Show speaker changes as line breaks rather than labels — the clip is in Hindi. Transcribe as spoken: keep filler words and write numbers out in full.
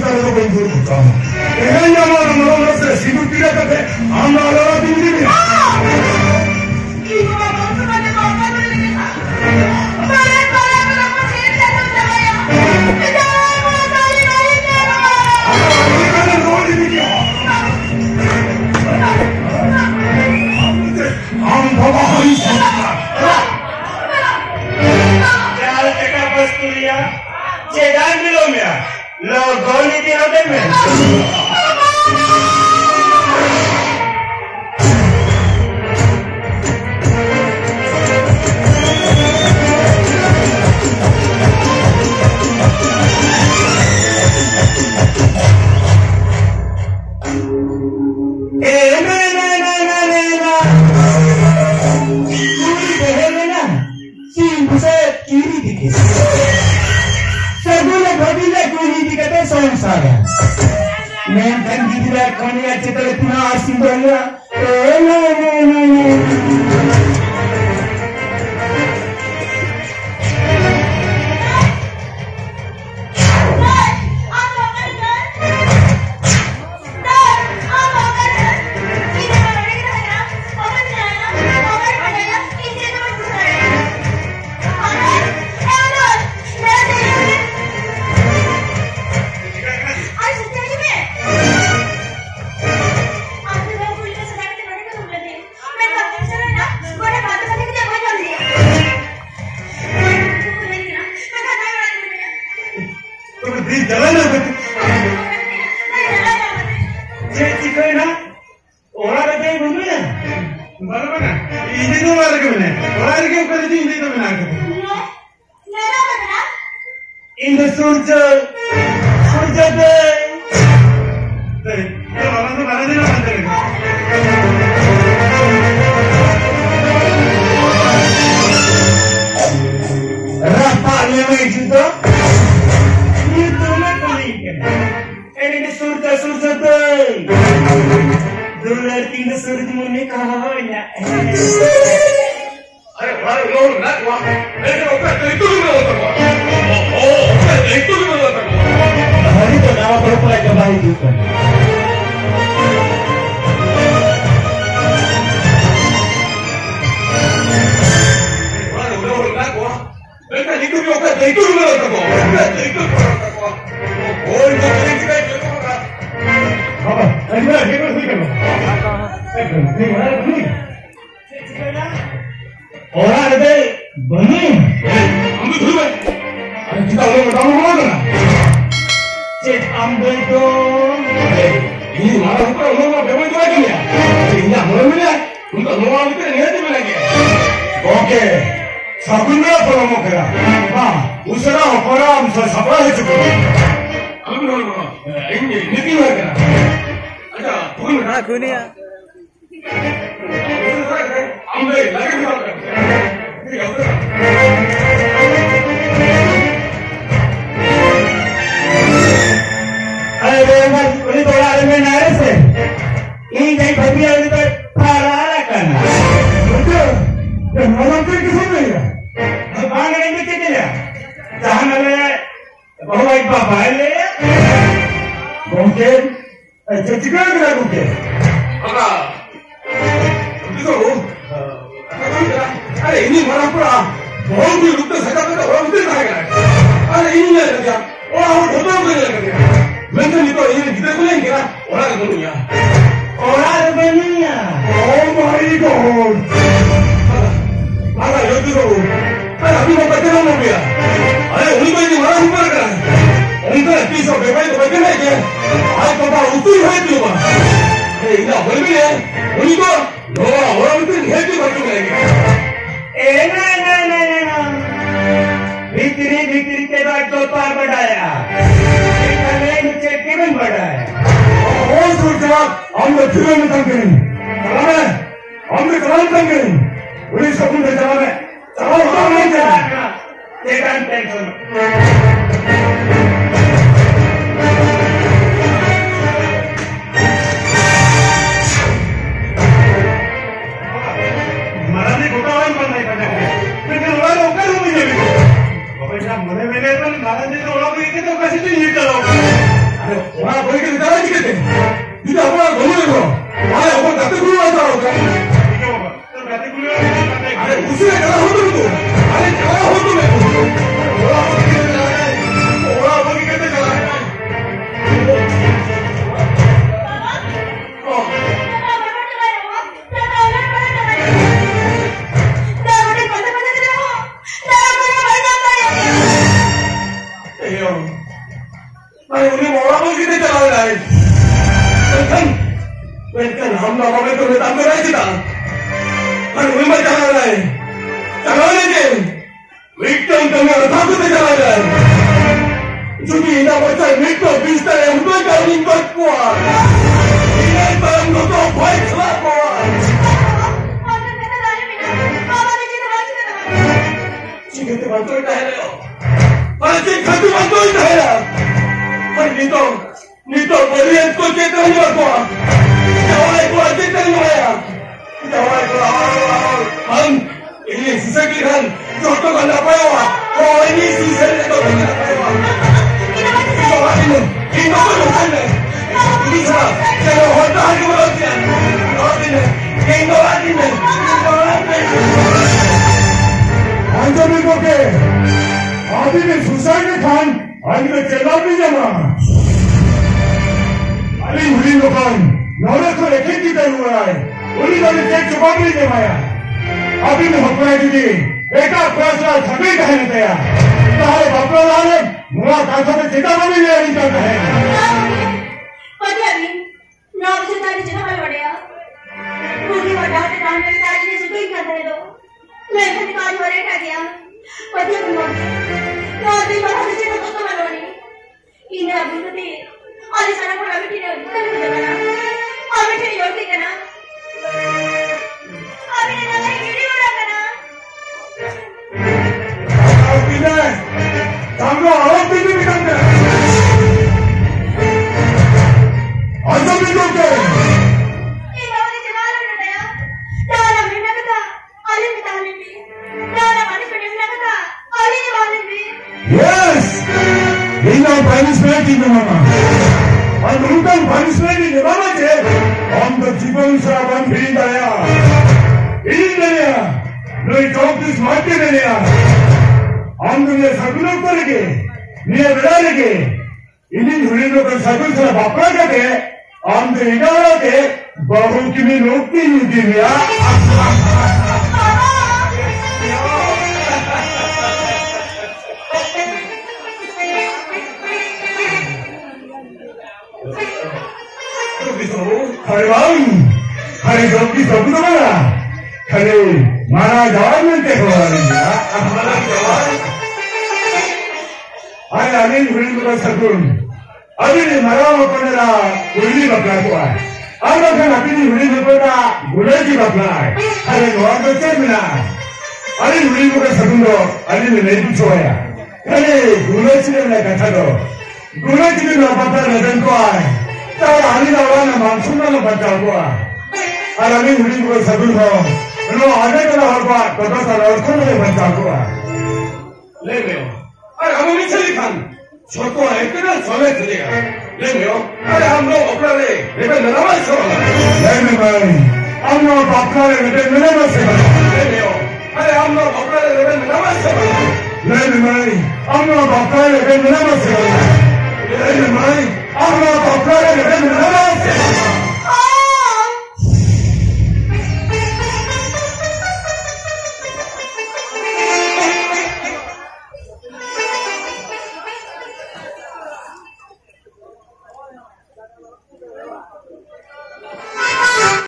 kalau bentur kamu. Dengan nama nama saya sibuk tidak kata, anda adalah tinggi ni.
Cedan belum ya? Logo ni tidak demen. Eh, na na na na na na. Kiri dehe na. Simse kiri dikhe. Segala bagaimana kuni dikata saya. Memang tidak koni aja terlihat asing banyak. Eh, na na na na. Ini surga, surga deh. Deh, kalau orang tu mana dia orang tu? Rapat lewat itu, itu nak ni. Ini surga, surga deh. Dolar tinggal surga mana kau ni?
Ayo, ayo, nak wah. Eh, kita itu dulu tak? Oh, itu dulu tak?
Hari tu nama berapa lagi baik itu?
Ayo, ayo, nak wah. Eh, itu juga itu dulu tak? Itu tak? Oh, itu kita itu tak? Apa? Ayo, ayo, ayo, ayo. Eh, mana ni? Orang ada bani. Ambil dulu. Kita orang tahu mana?
Cek ambil tu.
Ini mana kita orang bermain tu lagi ni? Ini yang mana ni? Untuk orang kita ni ada mana lagi? Okey. Sabunnya apa nama kira? Ah, usara orang saya siapa itu? Ambil dulu. Ini ini tiada kira. Ada. Bukan
aku ni ya.
Ambil lagi ni.
Ayo, mas, ini tola ada menarik sih. Ini jadi bagian itu parah kan?
Betul. Dan orang tu ke sana ya?
Bang ini kita ya. Jangan ada bawa ibu bapa le.
Mungkin, eh, cakap kita mungkin. Apa? Itu. अरे इन्हीं मरा पड़ा बहुत भी रुकते सका तो और रुकते रह गए अरे इन्हीं ने लगा और वो ढोबे में लगा मैं तो नहीं तो इन्हीं कितने को लेंगे ना और आगे दुनिया
और आगे दुनिया
ओह माय गॉड अरे ये तो अरे अभी वो बच्चे लोग हो गया अरे उन्हीं को इन्हीं मरा ऊपर कर उनका तीसरा बेबाई तो बच्चे नहीं के आज तो बाहर उतरी है तू बाहर अरे इन्हें बोल भी है उन्हीं को लोग और उनके हेल्प भी बच्चों करेंगे
Eh, na na na na na. Bikri bikri के बाद तो पार बढ़ाया। इतने नीचे किरण बढ़ाया।
और सोचा हम लोग फिर में तंग करें। चला मैं, हम लोग चला तंग करें। पुलिस को पुलिस चला मैं, चला तो नहीं चला।
ये काम tension.
Mày udah mau apa kita jalan lain? Kan, kan हम लोगों में तो नेता में रह kita. Mày udah mau jalan lain? Jalan lagi. Victim kami orang takut jalan lain. Jadi ini apa cak victim bisa yang tuh kau ingkar kuat. Ini barang itu baik lah kuat. Jika tu bantu itu ada. Masih kau bantu itu ada. Mày đi đâu? Đi đâu mà liên cô chết tới như vậy? Cháu ai cô chết tới như vậy à? Cháu ai cô à? Anh, ini sisa kiran, jodoh kan apa ya? Oh ini sisa itu kan apa ya? Ini apa ini? Ini apa bukan? Ini siapa? Saya hotel hari berapa? Oh ini, ini apa ini? Anda ni kok? Abi ni susah ni kan? Anda celak ni jangan. Ali हुई लोगों नौले को लेके किधर हुआ है? उन्हीं लोगों ने जवाब नहीं दिया। अभी मैं हकूमत की बेटा फैसला सभी कहने दिया। तारे बापला लाने मुआ कांसा में चिता बनी ले रही जाता है।
पति अभी नौ बजे तारी चिता बन बढ़िया। पूरी वड़ा के काम में तारी ने सुधर कर दे दो। मैं कभी काज वरे का गया। पति अभी मौत नौ दिन बाद से चिता तो बन बढ़ी। इन्हें अभी तो दी और इस तरह को अभी ठीक है तभी तो करना अभी ठीक है ठीक है ना अभी ना नहीं गिरी उड़ा करना
अभी ना सामने आवाज भी भी करते हैं ऐसा भी तो क्या
ये बात ही चला रहा है यार तारा मिलना कथा अली मिताली भी तारा मानी पढ़ने कथा अली ने वाले भी
yes ini punishment ini mama and brutal punishment ini mama je on the जीवन सावन भी दया ini Daya no job this market दया हम दुनिया सगुन करेंगे निया बेड़ालेंगे ini जुड़ी लोग सगुन से बापरा करके हम तो इनारा के बाहु की भी रोकती नहीं दी मिया Hari bang, hari joki joki tu mana? Hari mana jawab nanti keluar ni ya? Mana jawab? Hari ani huri tu kan sakun. Abi ni mana makan dah huri bakla tu ay. Abi kan abi ni huri bakla dah gulai di bakla ay. Hari luar tu cemina. Hari huri tu kan sakun do. Hari ni lepas tu ay. Hari gulai cemina kata do. Gulai cemina bakla lepas tu ay. तारा आने वाला ना मानसून ना बच्चा हुआ और अभी हुई को सभी हो लो आने का होगा तो तो सारा उसको नहीं बच्चा हुआ ले लो अरे हम नहीं चली खान छोटो है कितना सोने चलेगा ले लो अरे हम लोग अपना ले लेकिन नरवा से ले ले भाई हम लोग अपना ले लेकिन नरवा से ले लो अरे हम लोग अपना ले लेकिन नरवा से ले ले भाई हम लोग अपना ले लेकिन नरवा से ले ले भाई I'm not a player, I'm not a player.